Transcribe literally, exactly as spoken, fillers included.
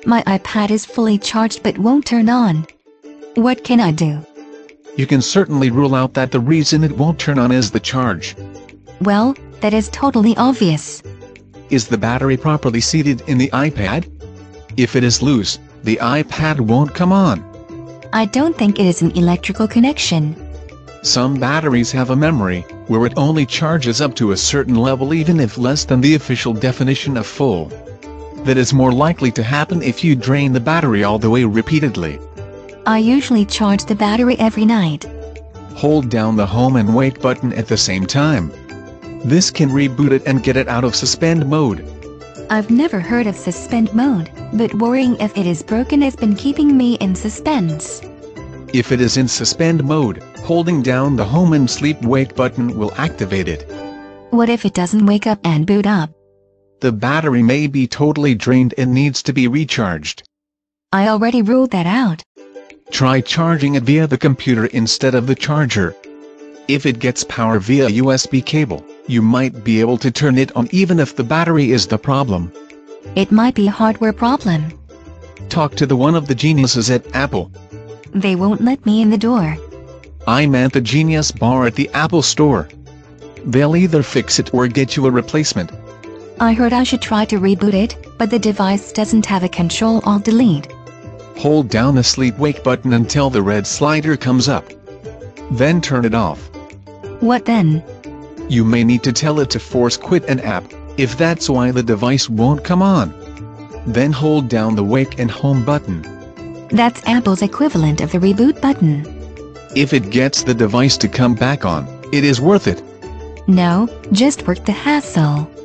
My iPad is fully charged but won't turn on. What can I do? You can certainly rule out that the reason it won't turn on is the charge. Well, that is totally obvious. Is the battery properly seated in the iPad? If it is loose, the iPad won't come on. I don't think it is an electrical connection. Some batteries have a memory, where it only charges up to a certain level even if less than the official definition of full. That is more likely to happen if you drain the battery all the way repeatedly. I usually charge the battery every night. Hold down the home and wake button at the same time. This can reboot it and get it out of suspend mode. I've never heard of suspend mode, but worrying if it is broken has been keeping me in suspense. If it is in suspend mode, holding down the home and sleep wake button will activate it. What if it doesn't wake up and boot up? The battery may be totally drained and needs to be recharged. I already ruled that out. Try charging it via the computer instead of the charger. If it gets power via U S B cable, you might be able to turn it on even if the battery is the problem. It might be a hardware problem. Talk to the one of the geniuses at Apple. They won't let me in the door. I meant the Genius Bar at the Apple Store. They'll either fix it or get you a replacement. I heard I should try to reboot it, but the device doesn't have a Control-Alt-Delete. Hold down the sleep-wake button until the red slider comes up. Then turn it off. What then? You may need to tell it to force quit an app, if that's why the device won't come on. Then hold down the wake and home button. That's Apple's equivalent of the reboot button. If it gets the device to come back on, it is worth it. No, just worth the hassle.